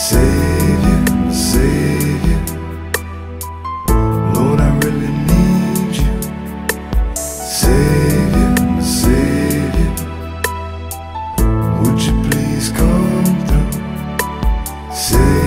Savior, Savior, Lord, I really need you. Savior, Savior, would you please come through? Savior,